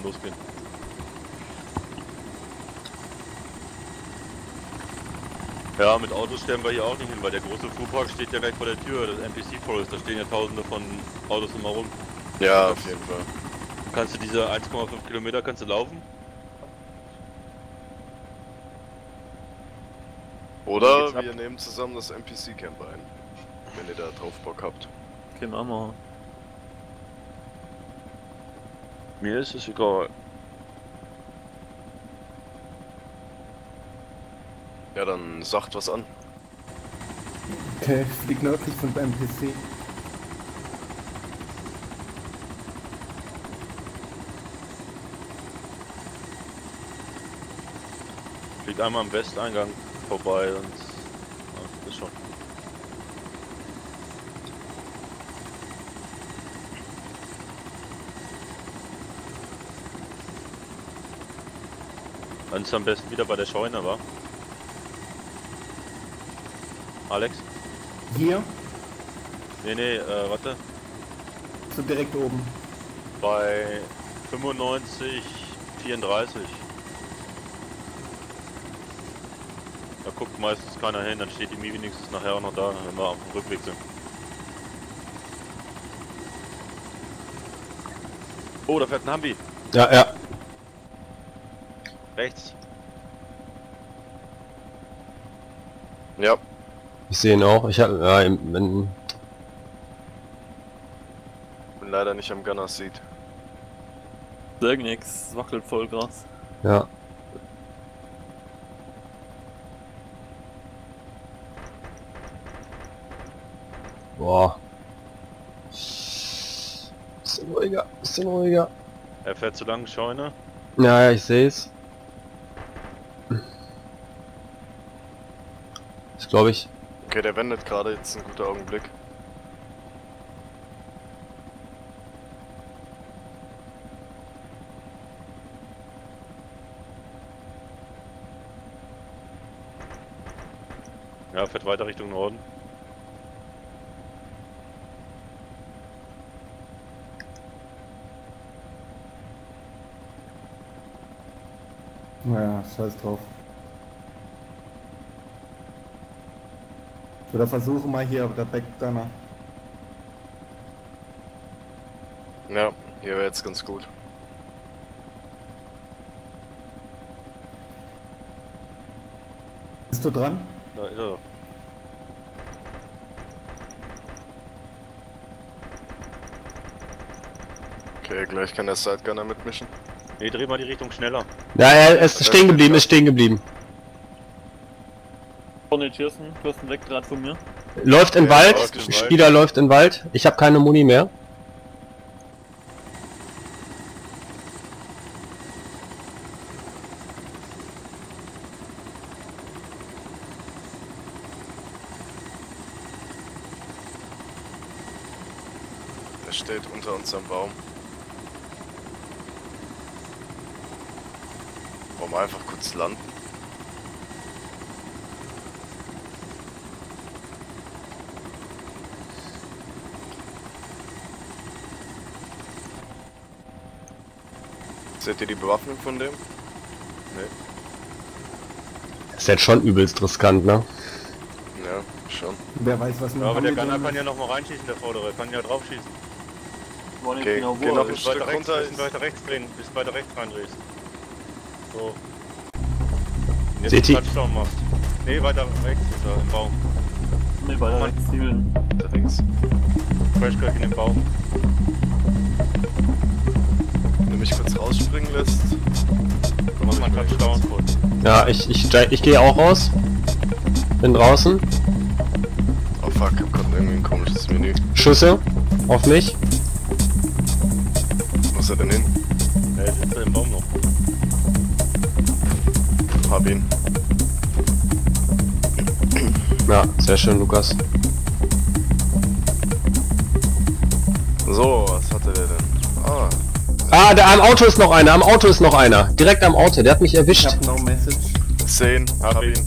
losgehen. Ja, mit Autos sterben wir hier auch nicht hin, weil der große Fuhrpark steht ja gleich vor der Tür, das NPC Forest, da stehen ja tausende von Autos immer rum. Ja, auf jeden Fall. Kannst du diese 1,5 Kilometer kannst du laufen? Oder wir nehmen zusammen das NPC-Camp ein, wenn ihr da drauf Bock habt. Genau mal. Mir ist es egal. Ja, dann sagt was an. Okay, fliegt nördlich von beim PC. Fliegt einmal am Westeingang vorbei und ja, ist schon. Dann ist am besten wieder bei der Scheune, wa? Alex? Hier, Nee, warte. so direkt oben. Bei 95, 34. Da guckt meistens keiner hin, dann steht die Mi wenigstens nachher auch noch da, wenn wir auf dem Rückweg sind. Oh, da fährt ein Humvee. Ja, ja. Rechts. Ja, Ich sehe ihn auch. Ich habe, ja, wenn, bin leider nicht am Gunner Seat. Sag nix, wackelt voll krass. ja. Boah. Bisschen ruhiger, bisschen ruhiger. Er fährt zu lang Scheune. Ja, ja, ich sehe es. Das glaube ich. Okay, der wendet gerade, jetzt ein guter Augenblick. Ja, fährt weiter Richtung Norden. Naja, scheiß drauf. Oder versuche mal hier der Backgunner. Ja, hier wäre jetzt ganz gut. Bist du dran? Da ist er. Okay, gleich kann der Sidegunner mitmischen. Nee, dreh mal die Richtung schneller. Ja, er ist stehen geblieben, ist stehen geblieben. Vorne Kirsten weg gerade von mir. Läuft in Ja, Wald, läuft in Wald. Spieler läuft in Wald. Ich habe keine Muni mehr. Der steht unter unserem Baum. Wollen wir einfach kurz landen? Seht ihr die Bewaffnung von dem? Nee. Ist jetzt schon übelst riskant, ne? Ja, schon. Wer weiß, was Ja, noch aber der mit Gunner drin kann ja ist. noch mal reinschießen, der Vordere. Kann ja drauf schießen. War nicht Okay, genau geh wo. noch er ein ist. Stück Weiter rechts, runter bisschen weiter rechts drehen, bis weiter rechts reindrehst. So. Und jetzt Seht den ihr- Touchdown machst. Nee, weiter rechts ist er im Baum. Nee, weiter rechts zielen. Da links. Crashcrack in den Baum. Wenn du mich kurz rausspringen lässt. Dann mach mal einen Touchdown kurz. Ja, ich gehe auch raus. Bin draußen. Oh fuck, hab grad irgendwie ein komisches Menü. Schüsse auf mich. Wo ist er denn hin? Er sitzt im Baum noch. Hab ihn. Ja, sehr schön, Lukas. So, was hatte der denn? Ah, Ah, am Auto ist noch einer, am Auto ist noch einer. Direkt am Auto, der hat mich Ich erwischt. hab no message. 10. Hab ihn.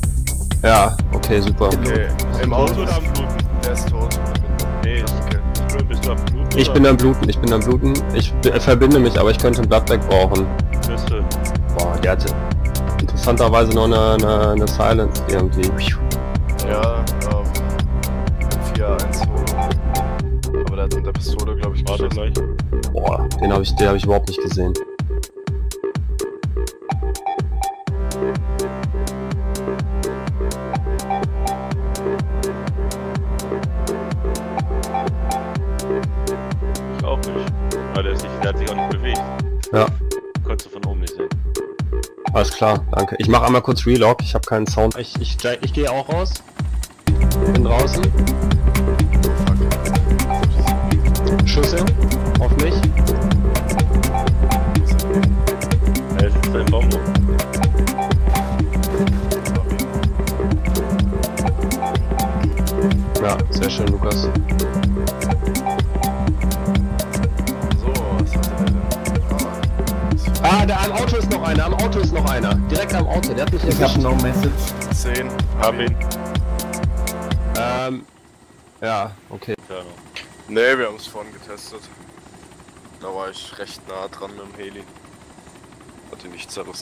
Ja, okay, super. Okay, im Tot Auto. oder am Boden? Der ist tot. Nee, ist Okay. schön, bist du am Bluten? Ich bin am Bluten, Ich verbinde mich, aber ich könnte ein Bloodback brauchen. Beste. Boah, der hatte interessanterweise noch eine Silence irgendwie. Ja, 4-1 hoch. Aber der hat mit der Pistole, glaube ich, Warte geschossen. gleich. Boah, den hab ich überhaupt nicht gesehen. Ich auch nicht. Weil der hat sich auch nicht bewegt. Ja, Konntest du von oben nicht sehen. alles klar, danke. Ich mache einmal kurz Relog, ich habe keinen Sound. Ich gehe auch raus. Bin draußen. Schüsse auf mich. Er sitzt da im Baum rum. Ja, sehr schön, Lukas. So, was hat er denn? Am Auto ist noch einer. Direkt am Auto, der hat mich Ich erwischt. habe no message. 10. Hab ihn. Ja, okay. Keine. Ne, wir haben es vorhin getestet. Da war ich recht nah dran mit dem Heli. Hat ihn nicht zerrissen.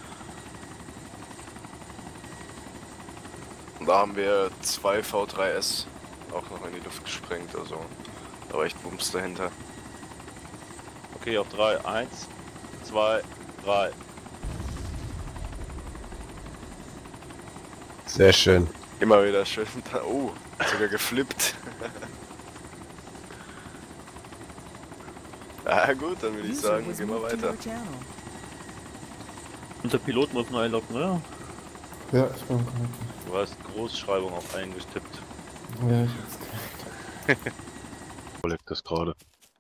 Und da haben wir 2 V3S auch noch in die Luft gesprengt, also da war echt Bums dahinter. Okay, auf 3. 1, 2, 3. Sehr schön. Immer wieder schön da. Oh, sogar geflippt. Ah gut, dann würde ich sagen, gehen wir weiter. Und der Pilot muss noch einloggen, oder? Ja, ich bin korrekt. Du hast Großschreibung auf eingetippt. Ja, ich hab's gehört. Wo liegt das gerade?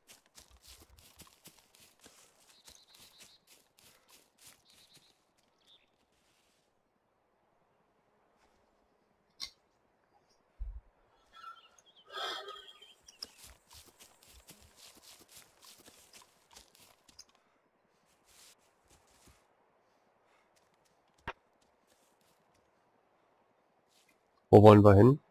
Wo wollen wir hin?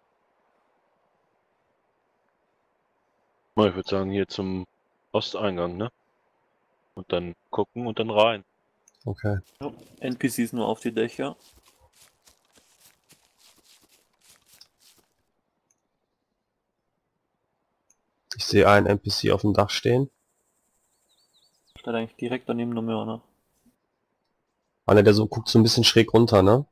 Ich würde sagen hier zum Osteingang, ne? Und dann gucken und dann rein. Okay. Ja. NPCs nur auf die Dächer. Ich sehe einen NPC auf dem Dach stehen. Steht eigentlich direkt daneben der Mörner. Einer, der so guckt so ein bisschen schräg runter, ne?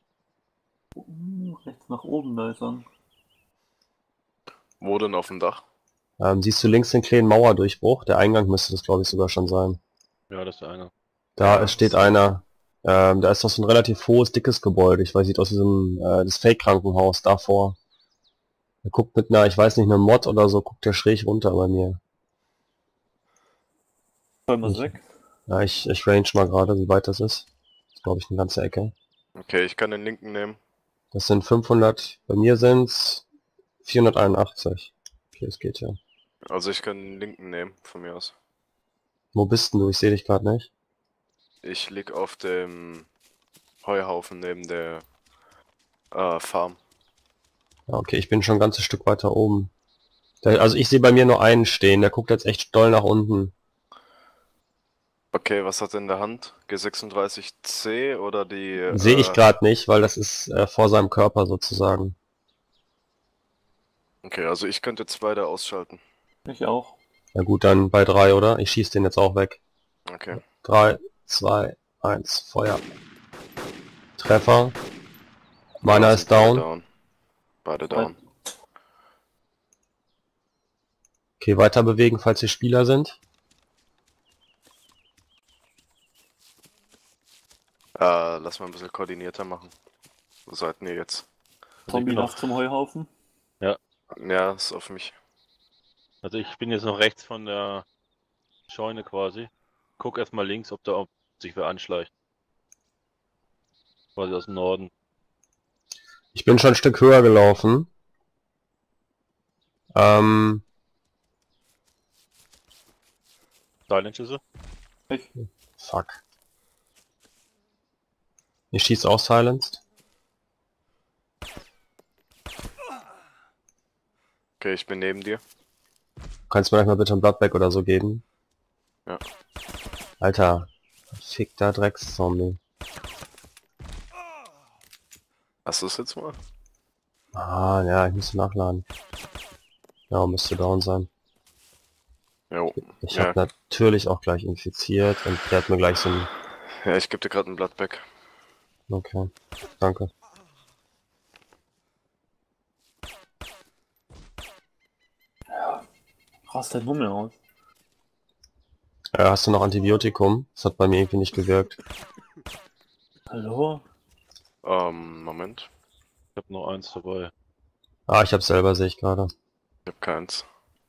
Rechts nach oben, da ist er. Wo denn auf dem Dach? Siehst du links den kleinen Mauerdurchbruch? Der Eingang müsste das, glaube ich, sogar schon sein. Ja, das ist der Eingang. Da Ja, steht einer. Da ist noch so ein relativ hohes, dickes Gebäude. Ich weiß, sieht aus wie so ein das Fake-Krankenhaus davor. Der guckt mit einer, ich weiß nicht, einer Mod oder so, guckt der schräg runter bei mir. Räumen wir es weg. Ja, ich range mal gerade, wie weit das ist. Das ist, glaube ich, eine ganze Ecke. Okay, ich kann den linken nehmen. Das sind 500, bei mir sind's 481. Okay, es geht ja. Also ich kann den linken nehmen, von mir aus. Wo bist denn du? Ich sehe dich gerade nicht. Ich lieg auf dem Heuhaufen neben der Farm. Ja, okay, ich bin schon ein ganzes Stück weiter oben. Also ich sehe bei mir nur einen stehen, der guckt jetzt echt doll nach unten. Okay, was hat er in der Hand? G36C oder die... Sehe ich gerade nicht, weil das ist vor seinem Körper sozusagen. Okay, also ich könnte jetzt beide ausschalten. Ich auch. Na gut, dann bei 3, oder? Ich schieße den jetzt auch weg. Okay. 3, 2, 1, Feuer. Treffer. Meiner ist down. Beide down. Okay, weiter bewegen, falls hier Spieler sind. Lass mal ein bisschen koordinierter machen. Wo seid ihr jetzt? Zombie bin nach noch- zum Heuhaufen. Ja, ist auf mich. Also ich bin jetzt noch rechts von der Scheune quasi. Guck erstmal links, ob sich wer anschleicht. Quasi aus dem Norden. Ich bin schon ein Stück höher gelaufen. Silent-Schüsse? Ich. Fuck. Ich schieße auch silenced. Okay, ich bin neben dir. Kannst du mir gleich mal bitte ein Bloodbag oder so geben? Ja. Alter, fickter Dreckszombie. Hast du es jetzt mal? Ah, ja, ich muss nachladen. Ja, müsste down sein. Jo. Ich Ja. habe natürlich auch gleich infiziert und der hat mir gleich so ein... Ja, ich gebe dir gerade ein Bloodbag. Okay, danke. Rast dein Mummel aus. Hast du noch Antibiotikum? Das hat bei mir irgendwie nicht gewirkt. Hallo? Moment. Ich hab nur eins dabei. Ah, ich hab's selber, sehe ich gerade. Ich hab keins.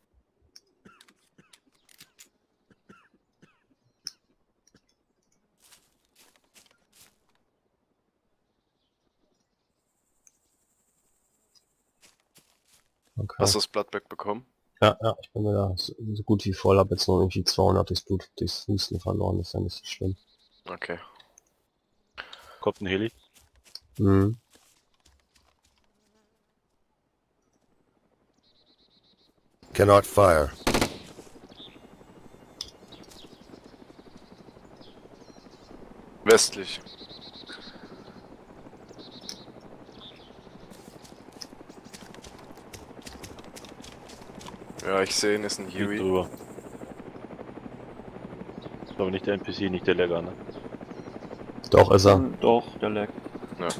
Okay. Hast du das Bloodbag bekommen? Ja, ich bin wieder so gut wie voll, hab jetzt noch irgendwie 200 durchs Husten verloren, ist ja nicht so schlimm. Okay. Kommt ein Heli. Mhm. Cannot fire. Westlich. Ja, ich sehe ihn, ist ein Fliegt Huey. drüber. Ist aber nicht der NPC, nicht der Legger, ne? Doch, ist er. Doch, der lag. Ja.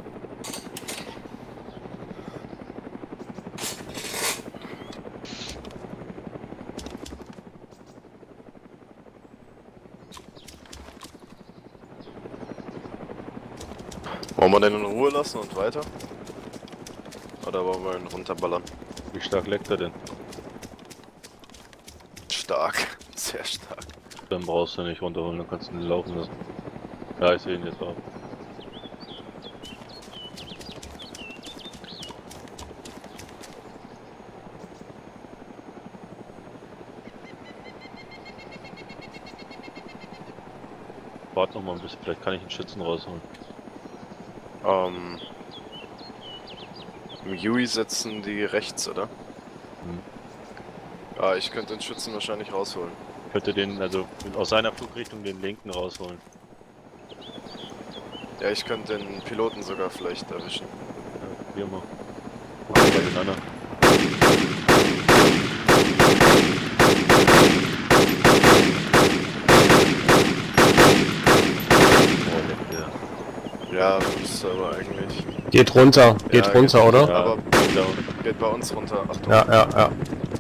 Wollen wir den in Ruhe lassen und weiter? Oder wollen wir ihn runterballern? Wie stark leckt er denn? Stark. Sehr stark. Dann brauchst du nicht runterholen, dann kannst du ihn laufen lassen. Ja, ich sehe ihn jetzt auch. Warte noch mal ein bisschen, vielleicht kann ich einen Schützen rausholen. Im Huey sitzen die rechts, oder? Hm. Ja, ich könnte den Schützen wahrscheinlich rausholen. Ich könnte den, also aus seiner Flugrichtung den linken rausholen. Ja, ich könnte den Piloten sogar vielleicht erwischen. Ja, probier mal. Machen wir den anderen. Oh, leckt der. Ja, müsste aber eigentlich. Geht runter, geht Ja, runter, geht- oder? Ja, Aber- down. Geht bei uns runter. Achtung. Ja.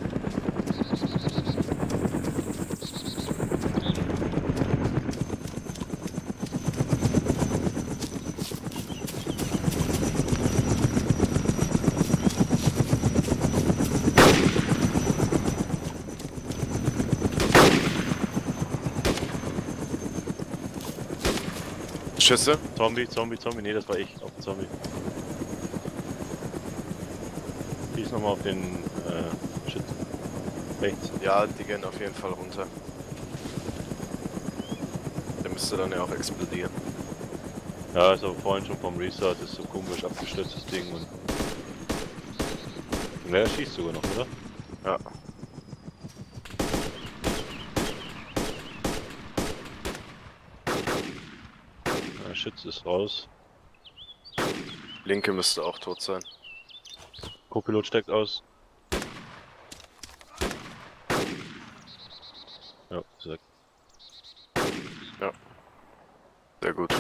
Schüsse? Zombie, nee, das war ich, auf den Zombie. Schieß nochmal auf den Schützen. Rechts. Ja, die gehen auf jeden Fall runter. Der müsste dann ja auch explodieren. Ja, ist aber vorhin schon vom Restart, ist so komisch abgestürztes Ding und. Ja, er schießt sogar noch, oder? Ja. Der Schütze ist raus. Linke müsste auch tot sein. Co-Pilot steckt aus. Ja, sehr. Sehr gut.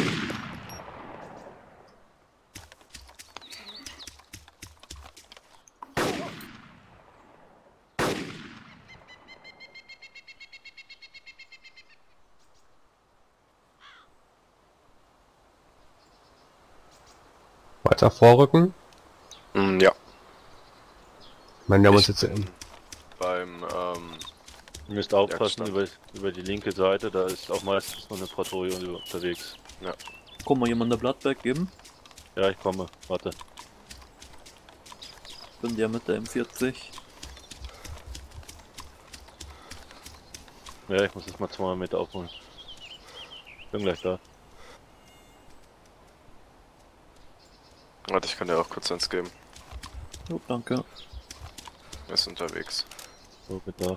Weiter vorrücken. Ja. Ich meine, wir haben uns Ich jetzt... bin beim, Ihr müsst aufpassen Jagdstand. über die linke Seite, da ist auch meistens noch eine Patrouille unterwegs. Kann mal jemand ein Blattberg geben? Ja, ich komme, warte. Bin der mit der M40. Ja, ich muss jetzt mal 200 Meter aufholen. Bin gleich da. warte, ich kann dir auch kurz eins geben. Oh, danke. Er ist unterwegs. So Bedarf.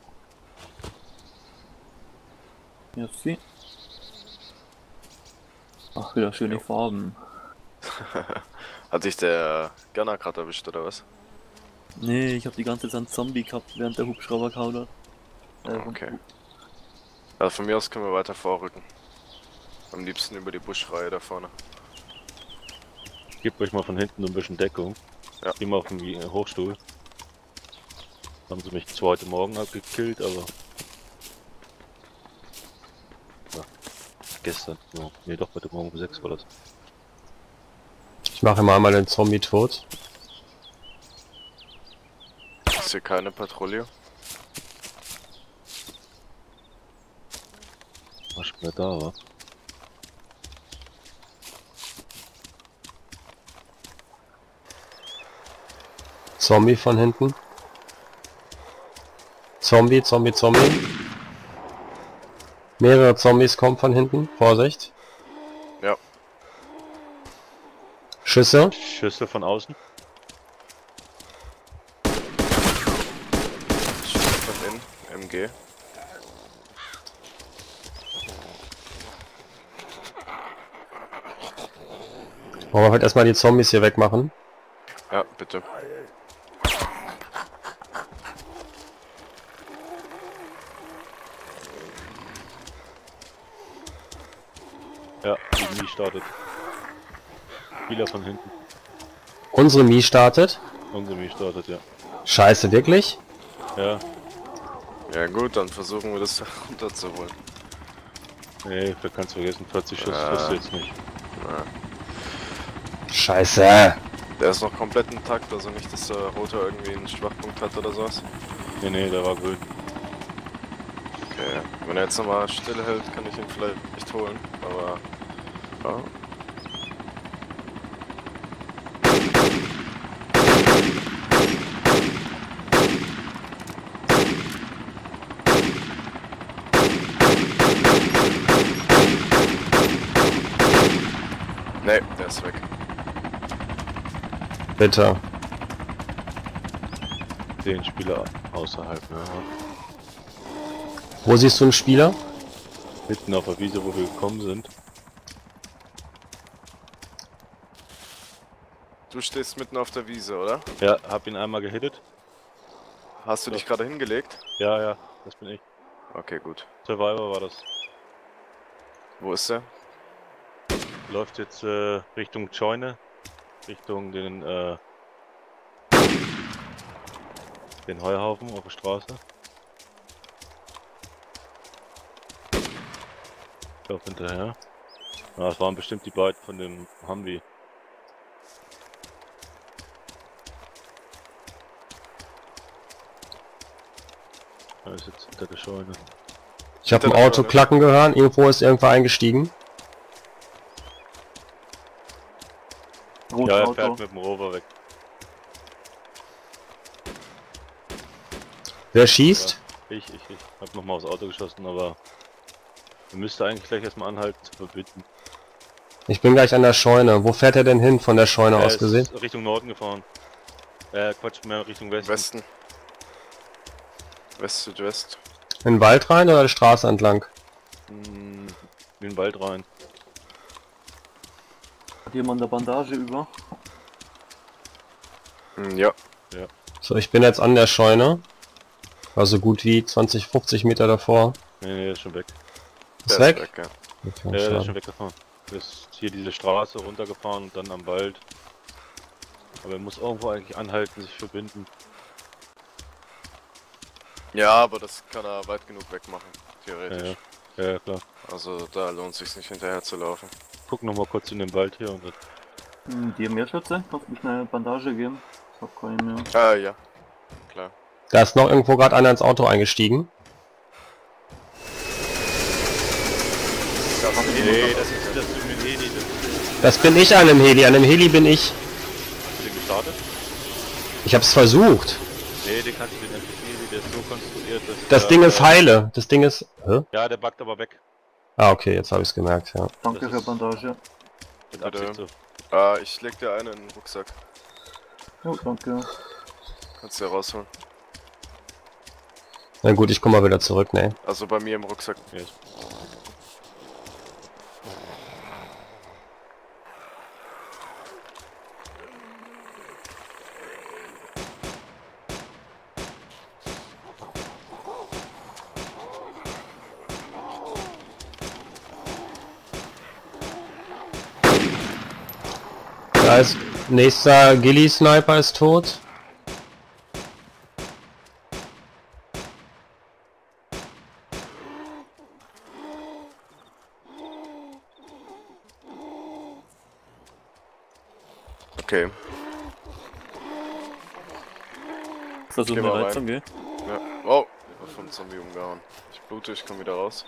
Merci. Ach, wieder schöne Jo. Farben. Hat dich der Gunner gerade erwischt oder was? Nee, ich hab die ganze Zeit einen Zombie gehabt, während der Hubschrauber kaudert. Okay. Also von mir aus können wir weiter vorrücken. Am liebsten über die Buschreihe da vorne. Ich gebe euch mal von hinten ein bisschen Deckung. Ja. Ich geh mal auf den Hochstuhl. Haben sie mich zwar heute Morgen abgekillt, aber... Ja. Gestern. No. Nee, doch, heute Morgen um 6 war das. Ich mache mal einmal den Zombie tot. Ist hier keine Patrouille? Was schon wieder da war. Zombie von hinten. Zombie, Zombie, Zombie. Mehrere Zombies kommen von hinten. Vorsicht. Ja. Schüsse. Schüsse von außen. Schüsse von innen. MG. Wollen wir halt erstmal die Zombies hier wegmachen. Ja, bitte. Ja, die Mii startet. Spieler von hinten. Unsere Mii startet. Unsere Mii startet, ja. Scheiße, wirklich? Ja, Ja gut, dann versuchen wir das runterzuholen. nee, da kannst du vergessen, 40 Schuss Ah. kriegst du jetzt nicht. Scheiße. Der ist noch komplett intakt, also nicht, dass der Roter irgendwie einen Schwachpunkt hat oder sowas. Nee, nee, der war grün. Okay, wenn er jetzt nochmal still hält, kann ich ihn vielleicht nicht holen, aber... Ja. Nee, der ist weg. Bitte. Den Spieler außerhalb, ja. Wo siehst du einen Spieler? Mitten auf der Wiese, wo wir gekommen sind. Du stehst mitten auf der Wiese, oder? Ja, hab ihn einmal gehittet. Hast du dich gerade hingelegt? Ja, ja, das bin ich. Okay, gut. Survivor war das. Wo ist der? Läuft jetzt Richtung Scheune. Richtung den Heuhaufen auf der Straße. Ich lauf hinterher. Ja, das waren bestimmt die beiden von dem Humvee. Er ist jetzt hinter der Scheune. Ich habe ein Auto klacken gehört. Irgendwo ist irgendwer eingestiegen. Rotes Ja, er Auto. fährt mit dem Rover weg. Wer schießt? Ich hab nochmal aufs Auto geschossen, aber wir müssten eigentlich gleich erstmal anhalten zu verbinden. Ich bin gleich an der Scheune. Wo fährt er denn hin von der Scheune Er aus gesehen? ist Richtung Norden gefahren. Quatsch, mehr Richtung Westen. Westen. West, Südwest. In den Wald rein oder die Straße entlang? In den Wald rein. Hat jemand eine Bandage über? Ja. So, ich bin jetzt an der Scheune. Also gut wie 20, 50 Meter davor. Nee, der ist schon weg. Ist Der weg? ist weg, ja. Okay, Ja, der ist schade. schon weggefahren. Der ist hier diese Straße runtergefahren und dann am Wald. Aber er muss irgendwo eigentlich anhalten, sich verbinden. Ja, aber das kann er weit genug wegmachen, theoretisch. Ja, klar. Also da lohnt es sich nicht hinterher zu laufen. Guck noch mal kurz in den Wald hier und dann Die haben mehr Schütze? Kannst du mir schnell eine Bandage geben? Ich hab keine mehr. Ja. Klar. Da ist noch irgendwo gerade einer ins Auto eingestiegen. nee, das ist mit Heli, Das bin ich an dem Heli. An dem Heli bin ich. hast du den gestartet? Ich hab's versucht. Nee, den kannst du den NPC, der ist so konstruiert, dass Das Ding ist heile. Das Ding ist... Hä? Ja, der backt aber weg. Ah, okay, jetzt habe ich's gemerkt, ja. Danke Das für ist- Bandage. Mit Absicht so. Ich leg dir einen in den Rucksack. Jo, danke. Kannst du ja rausholen. Na gut, ich komme mal wieder zurück, ne? Also bei mir im Rucksack. Yes. Da ist nächster Gilly-Sniper ist tot. Okay. Versuchen Geh wir mal weiter, rein. gell? Ja. Oh, ich wurde vom Zombie umgehauen. Ich blute, ich komme wieder raus.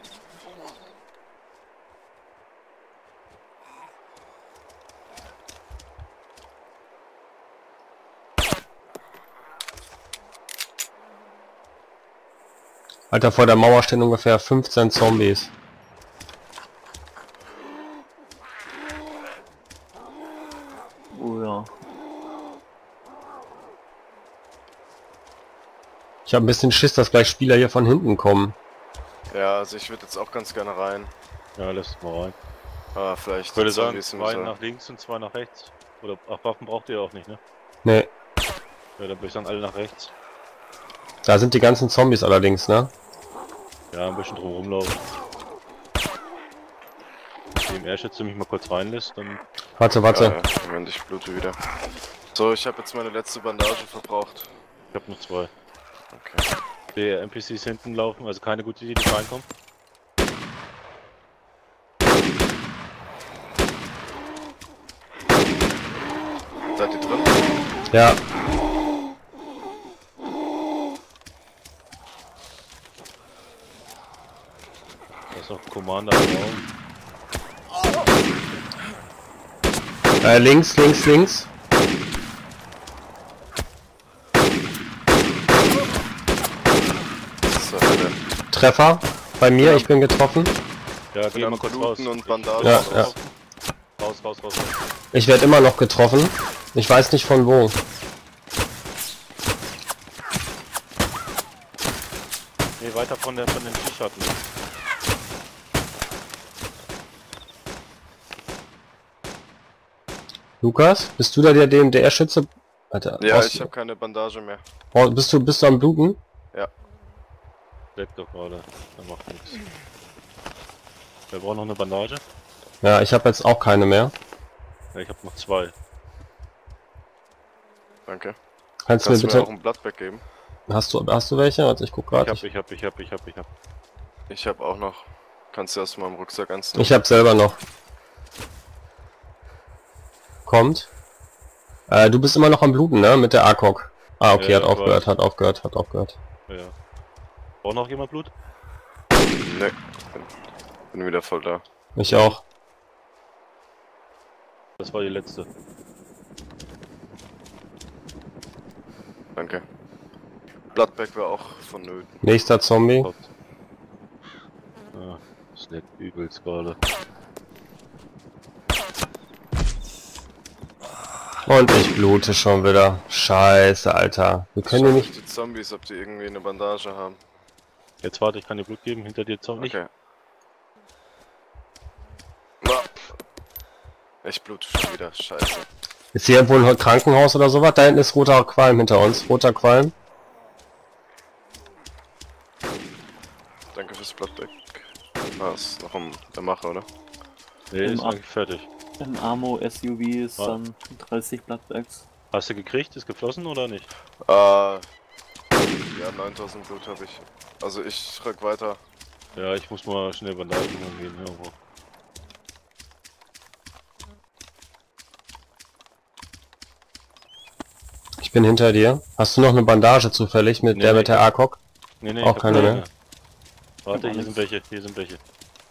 Alter, vor der Mauer stehen ungefähr 15 Zombies. Oh ja. Ich habe ein bisschen Schiss, dass gleich Spieler hier von hinten kommen. Ja, also ich würde jetzt auch ganz gerne rein. Ja, lass es mal rein. Ah, vielleicht Ich würde die sagen, Zombies im 2 Saal. nach links und 2 nach rechts. Oder ach, Waffen braucht ihr auch nicht, ne? Ne, Ja, dann würde ich sagen, alle nach rechts. da sind die ganzen Zombies allerdings, ne? Ja, ein bisschen drum rumlaufen. Wenn er jetzt mich mal kurz reinlässt, dann Warte, warte. Ja, Moment, ich blute wieder. So, ich habe jetzt meine letzte Bandage verbraucht. ich hab noch 2. Okay. Die NPCs hinten laufen, also keine gute Idee, die reinkommen. Seid ihr drin? Ja, Da ist noch ein Commander im Raum. links, links, links. So, Alter. Treffer bei mir, ich bin getroffen. Ja, Bin geh am mal kurz raus. Bluten und Bandagen. Ja, drauf. ja. Raus, raus, raus, raus. Ich werde immer noch getroffen. Ich weiß nicht von wo. Nee, weiter von den T-Schatten. Lukas, bist du da der DMDR-Schütze? Alter, Ja, brauchst ich du- habe keine Bandage mehr. bist du am Bluten? Leckt doch gerade. Der macht nichts. Wer braucht noch eine Bandage? Ja, ich habe jetzt auch keine mehr. Ja, ich hab noch 2. Danke. Kannst du Kannst mir du mir bitte... auch ein Blatt weggeben? Hast du welche? Warte, ich guck gerade. Ich hab. Ich habe auch noch. Kannst du aus meinem Rucksack eins nehmen? Ich hab selber noch. Kommt. Du bist immer noch am Bluten, ne? Mit der ACOG. Ah, okay, Ja, hat aufgehört, weiß. hat aufgehört, hat aufgehört. Ja. Braucht noch jemand Blut? Ne. Bin wieder voll da. Ich auch. Das war die letzte. Danke. Bloodbag wäre auch vonnöten. Nächster Zombie. Gott. Ah, das leckt übelst gerade. Und ich blute schon wieder. Scheiße, Alter. Wir können hier Schau nicht... die Zombies, ob die irgendwie eine Bandage haben. Jetzt warte, ich kann dir Blut geben, hinter dir Zombie. Okay. Ah. Ich blute schon wieder. Scheiße. Ist hier irgendwo ein Krankenhaus oder sowas? Da hinten ist roter Qualm hinter uns. Roter Qualm. Danke fürs Bloodbag. Ah, ist noch der Macher, oder? Nee, Im ist Ab- eigentlich fertig. Im Ammo SUV ist Ah. dann 30 Bloodbags. Hast du gekriegt? Ist geflossen oder nicht? Ja, 9000 Blut habe ich. Also ich rück weiter. Ja, ich muss mal schnell Bandagen gehen. Irgendwo. Ich bin hinter dir. Hast du noch eine Bandage zufällig mit Nee, der nee, mit der ACOG? Nee, Auch ich hab keine mehr? Warte, Hab hier alles. sind welche, hier sind welche.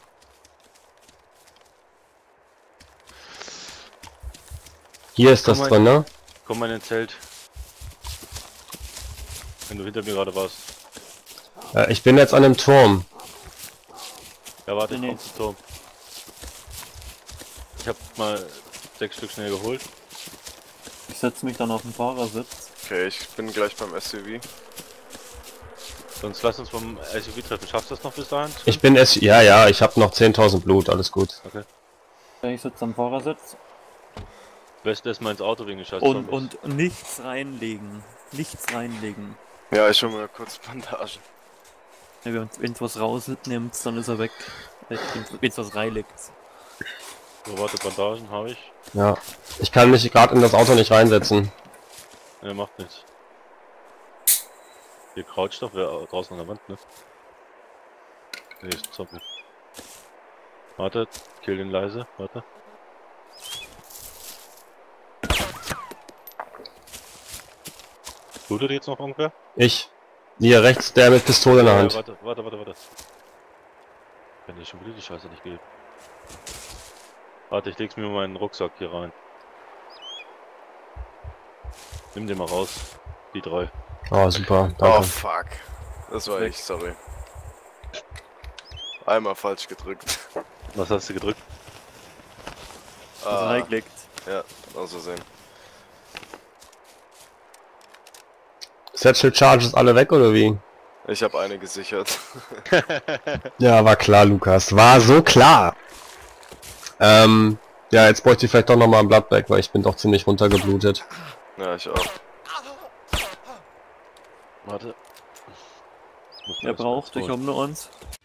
Hier ist das Komm mal. drin, ne? Komm mal in den Zelt. Wenn du hinter mir gerade warst. Ich bin jetzt an dem Turm. Ja, warte, ich Nee, komm zum Turm. Ich hab mal 6 Stück schnell geholt. Ich setze mich dann auf den Fahrersitz. Okay, ich bin gleich beim SUV. Sonst lass uns vom SUV treffen. Schaffst du das noch bis dahin? Ich bin es. Ja, ich habe noch 10.000 Blut, alles gut. Ich sitze am Fahrersitz. Beste ist mal ins Auto wegen Scheiß. Und nichts reinlegen. Nichts reinlegen. Ja, ich hol mir kurz Bandagen. Ja, wenn was rausnimmt, dann ist er weg. Wenn was reinlegt. So, warte, Bandagen habe ich. Ja. Ich kann mich gerade in das Auto nicht reinsetzen. Ne, macht nichts. Hier croucht doch, wer draußen an der Wand, ne? Ne, ist ein Zombie. Warte, kill den leise, warte. Blutet jetzt noch irgendwer? Ich. Hier rechts, der mit Pistole in der Hand. Warte. Wenn ich schon wieder die Scheiße nicht gebe. Warte, ich leg's mir mal meinen Rucksack hier rein. Nimm den mal raus. Die 3. Oh, super, Oh danke. fuck. Das war ich, sorry. Einmal falsch gedrückt. Was hast du gedrückt? Was reingelegt. Ja, aus Versehen. Satchel Charges alle weg oder wie? Ich habe eine gesichert. Ja, war klar, Lukas. War so klar. Ja, jetzt bräuchte ich vielleicht doch nochmal ein Blatt weg, weil ich bin doch ziemlich runtergeblutet. Ja, ich auch. Warte. Er braucht, ich komme nur uns.